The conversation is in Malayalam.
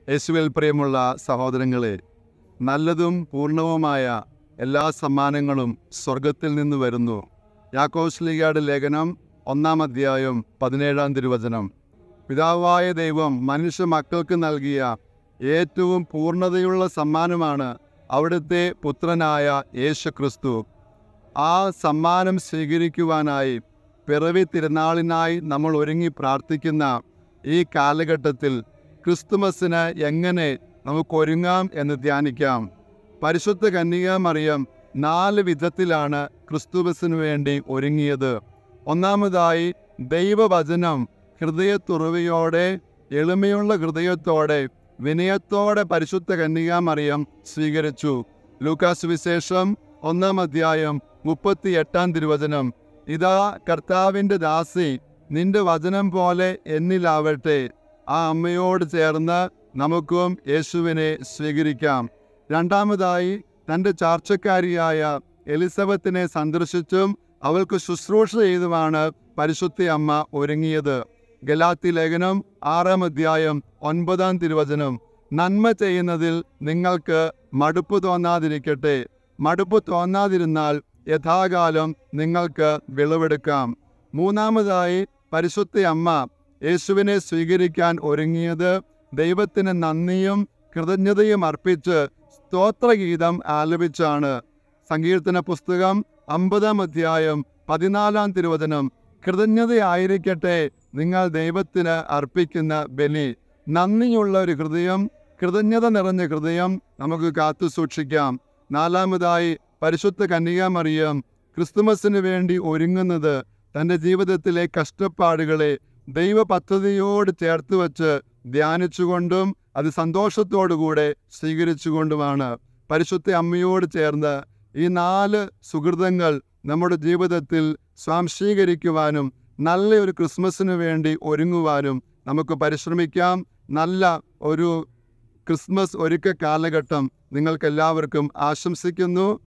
യേശുവിൽ പ്രിയമുള്ള സഹോദരങ്ങളെ, നല്ലതും പൂർണ്ണവുമായ എല്ലാ സമ്മാനങ്ങളും സ്വർഗത്തിൽ നിന്ന് വരുന്നു. യാക്കോബ് ശ്ലീഹായുടെ ലേഖനം 1-ാം അധ്യായം 17-ാം തിരുവചനം. പിതാവായ ദൈവം മനുഷ്യ മക്കൾക്ക് നൽകിയ ഏറ്റവും പൂർണ്ണതയുള്ള സമ്മാനമാണ് അവിടുത്തെ പുത്രനായ യേശു ക്രിസ്തു. ആ സമ്മാനം സ്വീകരിക്കുവാനായി പിറവി തിരുനാളിനായി നമ്മൾ ഒരുങ്ങി പ്രാർത്ഥിക്കുന്ന ഈ കാലഘട്ടത്തിൽ ക്രിസ്തുമസിന് എങ്ങനെ നമുക്കൊരുങ്ങാം എന്ന് ധ്യാനിക്കാം. പരിശുദ്ധ കന്യകാമറിയം 4 വിധത്തിലാണ് ക്രിസ്തുമസിന് വേണ്ടി ഒരുങ്ങിയത്. ഒന്നാമതായി, ദൈവവചനം ഹൃദയത്തുറവിയോടെ, എളിമയുള്ള ഹൃദയത്തോടെ, വിനയത്തോടെ പരിശുദ്ധ കന്യകാമറിയം സ്വീകരിച്ചു. ലൂക്കാ സുവിശേഷം 1-ാം അധ്യായം 38-ാം തിരുവചനം. ഇതാ കർത്താവിൻ്റെ ദാസി, നിന്റെ വചനം പോലെ എന്നിലാവട്ടെ. ആ അമ്മയോട് ചേർന്ന് നമുക്കും യേശുവിനെ സ്വീകരിക്കാം. രണ്ടാമതായി, തൻ്റെ ചാർച്ചക്കാരിയായ എലിസബത്തിനെ സന്ദർശിച്ചും അവൾക്ക് ശുശ്രൂഷ ചെയ്തുമാണ് പരിശുദ്ധ അമ്മ ഒരുങ്ങിയത്. ഗലാത്യ ലേഖനം 6-ാം അധ്യായം 9-ാം തിരുവചനം. നന്മ ചെയ്യുന്നതിൽ നിങ്ങൾക്ക് മടുപ്പ് തോന്നാതിരിക്കട്ടെ. മടുപ്പ് തോന്നാതിരുന്നാൽ യഥാകാലം നിങ്ങൾക്ക് വിളവെടുക്കാം. മൂന്നാമതായി, പരിശുദ്ധ അമ്മ യേശുവിനെ സ്വീകരിക്കാൻ ഒരുങ്ങിയത് ദൈവത്തിന് നന്ദിയും കൃതജ്ഞതയും അർപ്പിച്ച് സ്തോത്രഗീതം ആലപിച്ചാണ്. സങ്കീർത്തന പുസ്തകം 50-ാം അധ്യായം 14-ാം തിരുവചനം. കൃതജ്ഞതയായിരിക്കട്ടെ നിങ്ങൾ ദൈവത്തിന് അർപ്പിക്കുന്ന ബലി. നന്ദിയുള്ള ഒരു ഹൃദയം, കൃതജ്ഞത നിറഞ്ഞ ഹൃദയം നമുക്ക് കാത്തു സൂക്ഷിക്കാം. നാലാമതായി, പരിശുദ്ധ കന്യകാമറിയം ക്രിസ്തുമസിന് വേണ്ടി ഒരുങ്ങുന്നത് തൻ്റെ ജീവിതത്തിലെ കഷ്ടപ്പാടുകളെ ദൈവ പദ്ധതിയോട് ചേർത്ത് വച്ച് ധ്യാനിച്ചുകൊണ്ടും അത് സന്തോഷത്തോടുകൂടെ സ്വീകരിച്ചുകൊണ്ടുമാണ്. പരിശുദ്ധ അമ്മയോട് ചേർന്ന് ഈ 4 സുഹൃതങ്ങൾ നമ്മുടെ ജീവിതത്തിൽ സ്വാംശീകരിക്കുവാനും നല്ലൊരു ക്രിസ്മസിന് വേണ്ടി ഒരുങ്ങുവാനും നമുക്ക് പരിശ്രമിക്കാം. നല്ല ഒരു ക്രിസ്മസ് ഒരുക്ക കാലഘട്ടം നിങ്ങൾക്കെല്ലാവർക്കും ആശംസിക്കുന്നു.